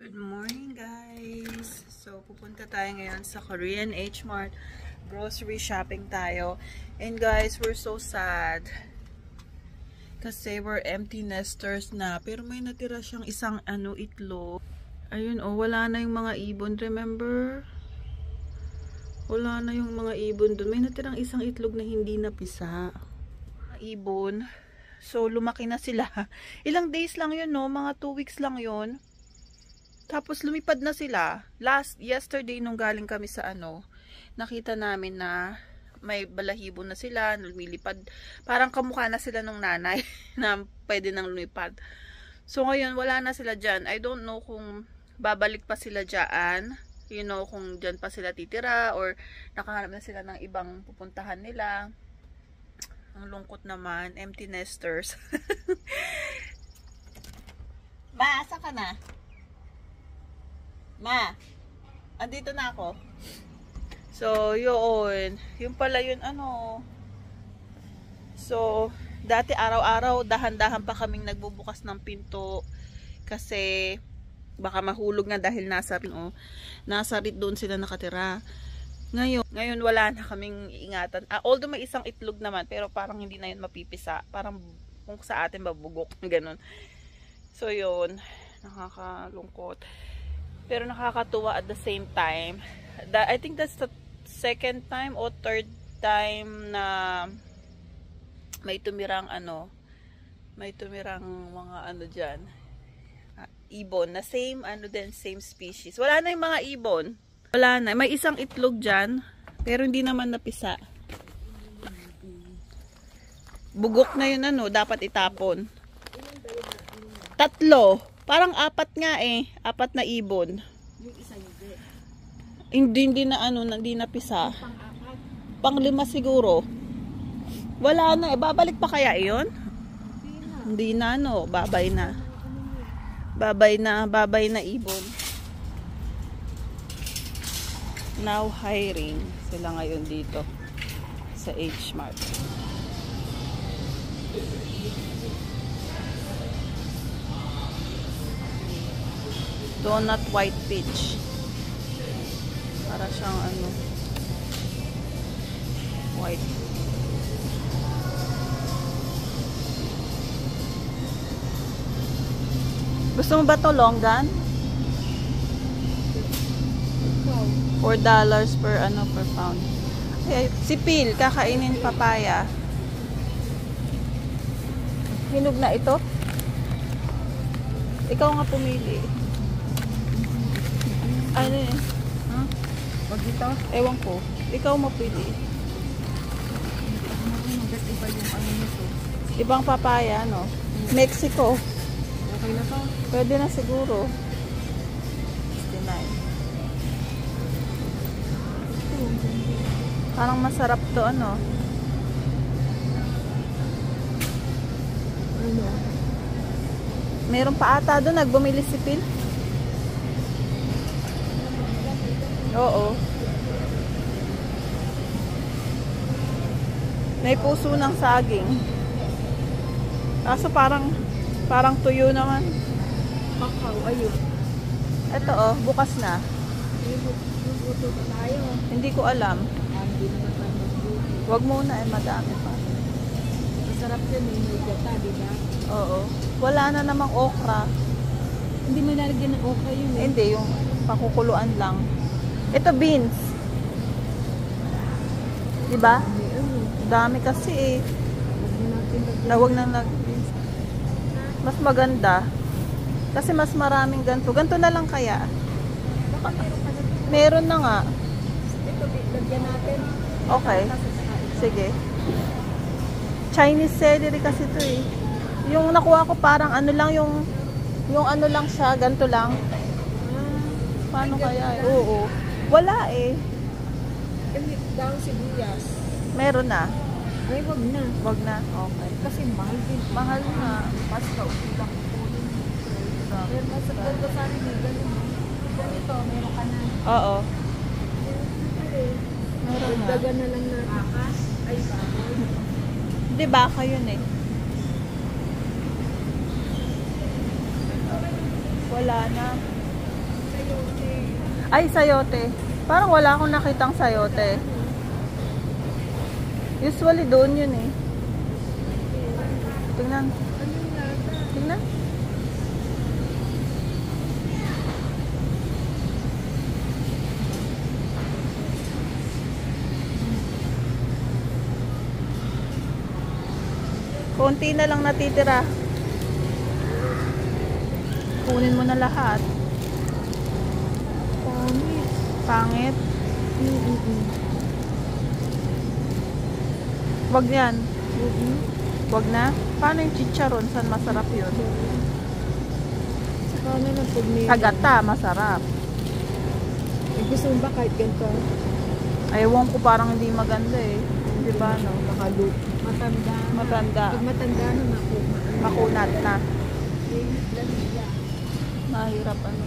Good morning guys! So pupunta tayo ngayon sa Korean H Mart. Grocery shopping tayo. And guys, we're so sad. Kasi we're empty nesters na. Pero may natira siyang isang itlog. Ayun wala na yung mga ibon. Remember? Wala na yung mga ibon dun. May natirang isang itlog na hindi napisa. Ibon. So lumaki na sila. Ilang days lang yun, no? Mga 2 weeks lang yun. Tapos lumipad na sila. Yesterday nung galing kami sa nakita namin na may balahibo na sila, lumilipad. Parang kamukha na sila nung nanay na pwede nang lumipad. So ngayon wala na sila dyan. I don't know kung babalik pa sila dyan. You know, kung dyan pa sila titira or nakahanap na sila ng ibang pupuntahan nila. Ang lungkot naman. Empty nesters. Ma, asa ka na? Ma, andito na ako. So, yun. Yung pala yun, So, dati araw-araw, dahan-dahan pa kaming nagbubukas ng pinto. Kasi, baka mahulog nga dahil nasa rit doon sila nakatira. Ngayon wala na kaming iingatan. Although may isang itlog naman, pero parang hindi na yun mapipisa. Parang kung sa atin babugok. Ganun. So, yun. Nakakalungkot. Pero nakakatuwa at the same time. I think that's the second time or third time na may tumirang mga dyan. Ibon na same same species. Wala na yung mga ibon. Wala na. May isang itlog dyan, pero hindi naman napisa. Bugok na yun dapat itapon. 3. Parang 4 nga 4 na ibon. Yung isa hindi. Hindi na pisa. Pang-5 siguro. Wala na babalik pa kaya iyon? Hindi na babay na. Babay na ibon. Now hiring sila ngayon dito sa H Mart. Donut white peach. Para siyang white. Gusto mo ba to longgan? $4 per pound. Okay, si Pil kakainin papaya. Hinog na ito? Ikaw nga pumili. Ano yun? Huh? Wag dito? Ewan ko. Ikaw mapili. Iba yung nito. Ibang papaya, no? Mexico. Okay na to? Pwede na siguro. 69. Parang masarap to, Meron pa ata doon. Nagbumili si Pil. Oo. May puso ng saging. Kaso parang tuyo naman. Kakao, ayun. Ito bukas na. Luto na tayo. Hindi ko alam. Hindi naman tayo magluto. Wag muna madami pa. Masarap yun may gata, diba? Oo. Wala na namang okra. Hindi mo nalagyan ng okra yun Hindi, yung pakukuluan lang. Ito beans. Diba? Dami kasi Wag nang beans. Mas maganda. Kasi mas maraming ganito. Ganito na lang kaya. Meron na nga. Ito, lagyan natin. Okay. Sige. Chinese celery kasi ito Yung nakuha ko parang lang yung lang siya, ganito lang. Paano kaya Oo. Wala Daw sibuyas. Meron na. Ay, wag na. Wag na. Okay. Kasi mahal din. Mahal na. Mas kaulang po yun. Pero mas ganda sa akin ganun. Ganito, meron ka na. Oo. Meron na. Dagan na lang na. Akas? Ay, Di baka yun Wala na. Ay, sayote. Parang wala akong nakitang sayote. Usually doon yun eh. Tingnan. Tingnan. Konti na lang natitira. Kunin mo na lahat. Pangit. Wag yan. Wag na. Paano yung chicharon? Saan masarap yun? Saka na lang pag may... Sa gata, masarap. Gusto mo ba kahit ganito? Ewan ko, parang hindi maganda eh. Di ba, no? Nakalup. Matanda. Matanda. Pag matanda na, Makunat na. Mahirap ano.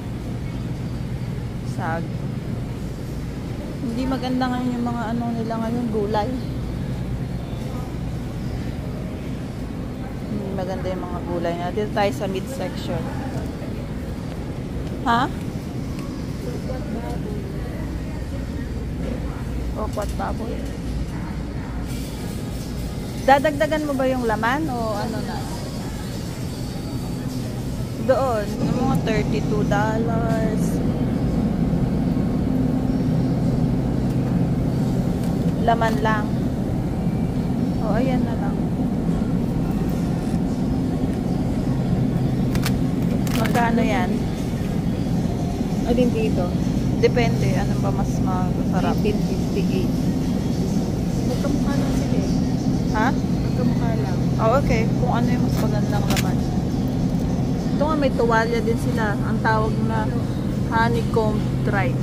Sag. Hindi maganda ngayon yung mga ano nila ngayon, gulay. Hindi maganda yung mga gulay na. Dito tayo sa midsection. Ha? Okwat baboy. Dadagdagan mo ba yung laman o ano na? Doon, yung mga $32. Laman lang. O, ayan na lang. Magkano yan? Alin dito? Depende. Ano ba mas masarap? 1858. Magkamukha lang sila eh. Ha? Magkamukha lang. Oh, okay. Kung ano yung mas magandang laman. Ito nga, may tuwalya din sila. Ang tawag na honeycomb tripe.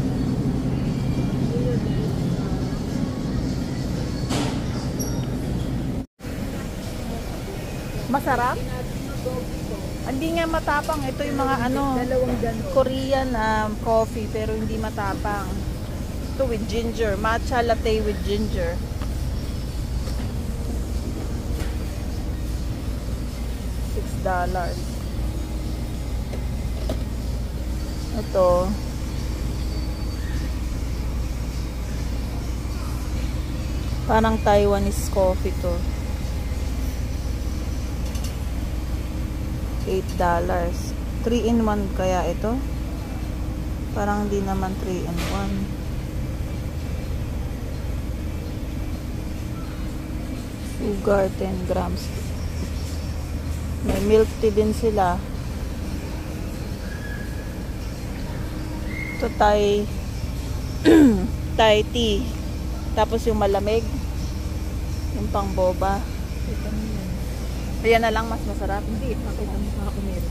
Masarap? Hindi nga matapang. Ito yung mga ano, Korean coffee, pero hindi matapang. Ito with ginger. Matcha latte with ginger. $6. Ito. Parang Taiwanese coffee to. $8. 3-in-1 kaya ito? Parang hindi naman 3-in-1. Sugar 10 grams. May milk tea din sila. Ito Thai Thai tea. Tapos yung malamig. Yung pang boba. Ayan na lang, mas masarap. Hindi, pakita mo pa ako meron.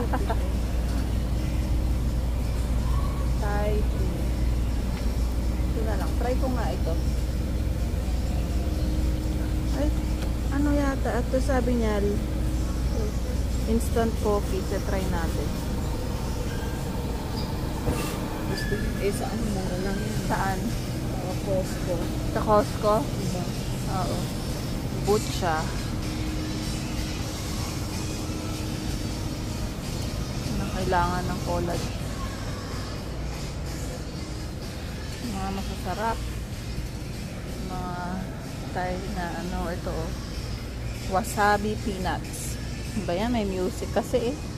Thai tea. Ito na lang. Try ko nga ito. Ay, ano yata? Ito sabi niya, instant coffee. So, try natin. Saan mura lang yan? Saan? Costco. Sa Costco? Diba? Oo. Boot siya. Kailangan ng collage. Mga masasarap. Mga tayo na ano, ito oh. Wasabi peanuts. Ba yan? May music kasi eh.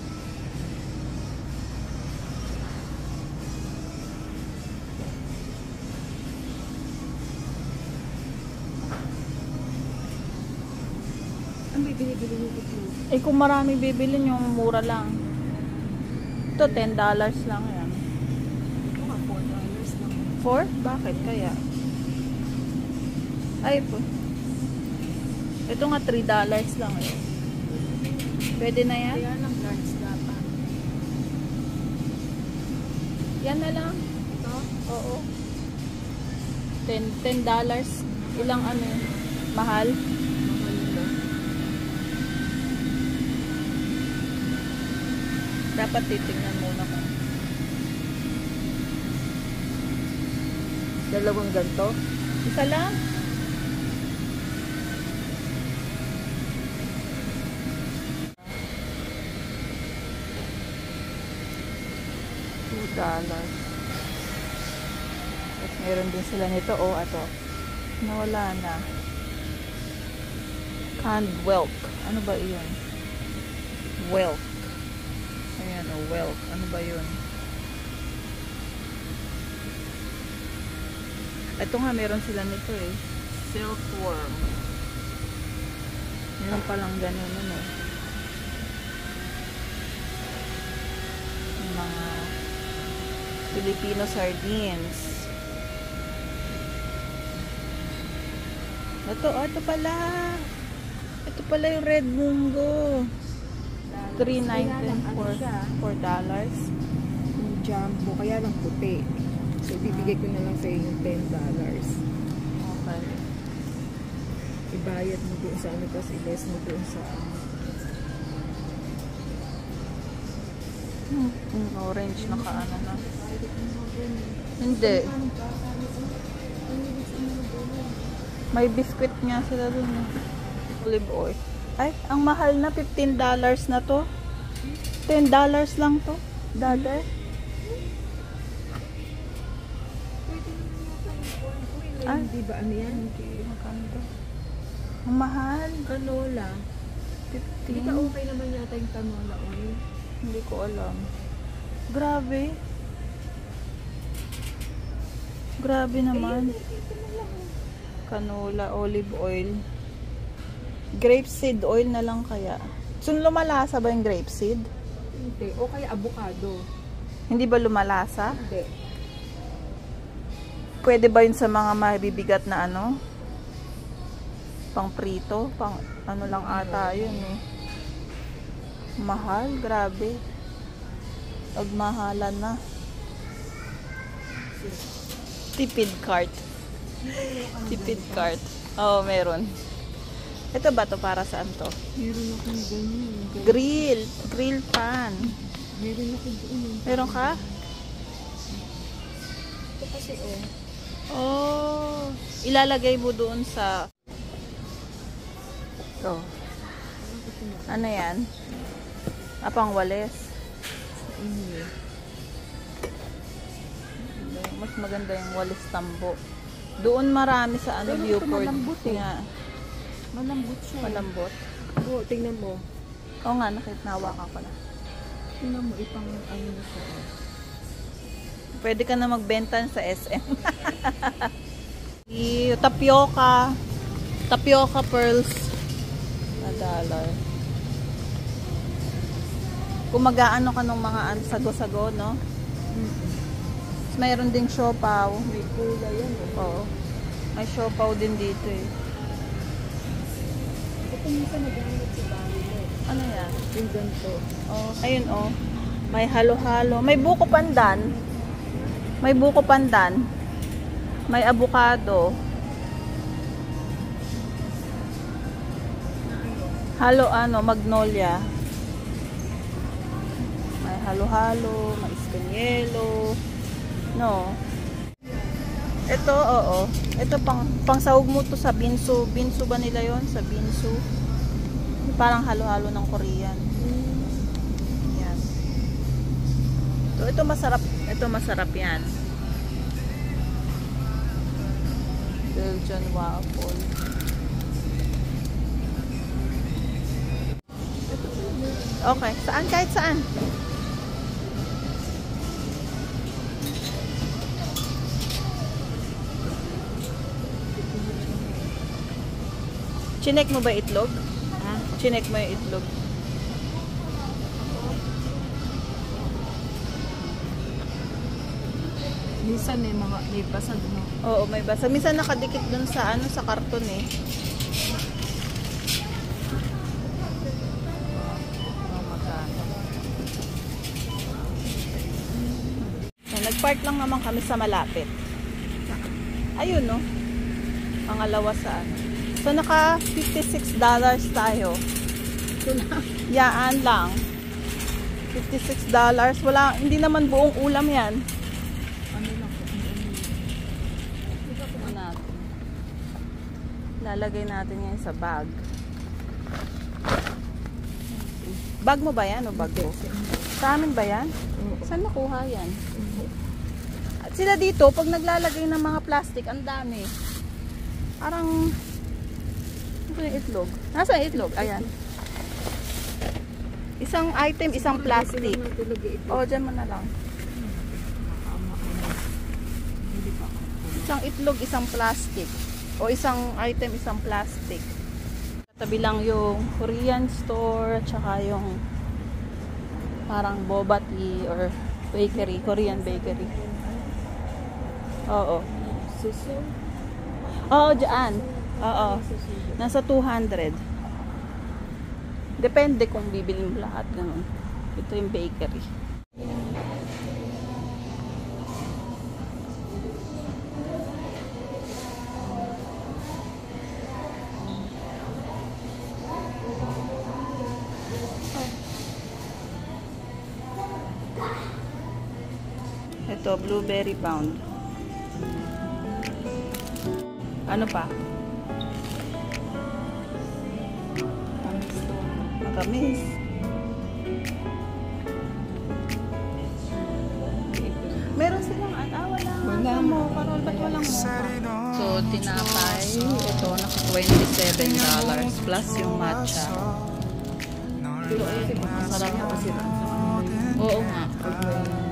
Ang bibili-bili nito po? Eh kung marami bibilin, yung mura lang. Ito, $10 lang yan. Ito nga, $4 lang. 4? Bakit kaya? Ay po. Ito nga, $3 lang eh. Pwede na yan? Kaya lang large dapat. Yan na lang. Ito? Oo. $10. Ilang ano yun? Mahal? Mahal na. Dapat titingnan muna ko. Dalawang ganito? Isa lang? $2. Meron din sila nito. Oh, ato. Nawala na. Canned whelk. Ano ba yun? Whelk. Ayan, oh, whelk. Ano ba yun? Ito nga, meron sila nito eh. Silkworm. Meron palang ganun, ano. Yung mga Filipino sardines. Ito pala. Ito pala yung red mungo. $3.99 for $4. Yung jumbo, kaya lang puti. So, ibibigay ko na lang sa inyo $10. Okay. Ibayad mo doon sa ano, tapos i-less mo doon sa orange nakaano na. Hindi. May biscuit nga sila dun. Olive oil. Ay, ang mahal na. $15 na to. $10 lang to. Dati. Ay, di ba ano yan? Magkano to? Ang mahal. Canola. 15. Di ba okay naman yata yung canola oil? Hindi ko alam. Grabe. Grabe naman. Canola, olive oil. Grapeseed oil na lang kaya. So, lumalasa ba yung grapeseed? Hindi. O kaya avocado. Hindi ba lumalasa? Hindi. Pwede ba yun sa mga mabibigat na ano? Pang prito? Pang ano lang ata yun eh. Mahal? Grabe. Pagmahalan na. Tipid cart. Tipid cart. Oo, meron. Ito ba to para saan to? Meron akong ganyan. Grill. Grill pan. Meron ako doon. Meron ka? Ito kasi Oh. Ilalagay mo doon sa... Ito. Ano yan? Apang walis. Mas maganda yung walis tambo. Doon marami sa ano, pero Viewport. malambot eh. Nga. Malambot siya. Malambot. Oo, tingnan mo. Oo nga, nahawakan ko na. Tingnan mo, ipang ano na siya. Pwede ka na magbenta sa SM. Tapioca. Tapioca pearls. $1. Kung mag-aano ka ng mga sago-sago, no? Mayroon ding siopaw. May kulay yan. Oo. May siopaw din dito eh. Ito minsan nag-aamit sa bahay mo. Ano yan? Yung ganito. Oh, ayun oh. May halo-halo. May buko pandan. May buko pandan. May avocado. Halo ano, magnolia. May halo-halo, may espanyelo. No. Ito, oo. Ito pang sahog mo to sa binsu. Binsu ba nila yon? Sa binsu. Parang halo-halo ng Korean. Yan. So, ito masarap. Ito masarap yan. Belgian waffle. Okay. Saan? Kahit saan. Chinek mo ba itlog? Ha? Chinek mo yung itlog. Minsan may basag, no? Oo, may basa. Minsan nakadikit dun sa ano, sa karton eh. Oh, magkano. Nag-park lang naman kami sa malapit. Ayun, no? Pangalawa sa ano. So, naka $56 tayo. Ito lang. Yaan lang. $56. Wala, hindi naman buong ulam yan. Ano lang po? Ito natin. Lalagay natin yan sa bag. Bag mo ba yan o bag ko? Sa amin ba yan? Saan nakuha yan? At sila dito, pag naglalagay ng mga plastic, ang dami. Parang, ano yung itlog? Nasa itlog? Ayan. Isang item, isang plastic. O, dyan mo na lang. Isang itlog, isang plastic. O isang item, isang plastic. Katabi lang yung Korean store, at saka yung parang boba tea or bakery, Korean bakery. Oo. Suso? Oo, dyan. Oo. Nasa 200. Depende kung bibili mo lahat. Ganun. Ito yung bakery. Ito, blueberry pound. Ano pa? Matamis. Meron silang wala mo. Parang ba't walang mo? So, tinapay. Ito, naka $27 plus yung matcha. Pero ayun, masarap na kasi. Oo nga.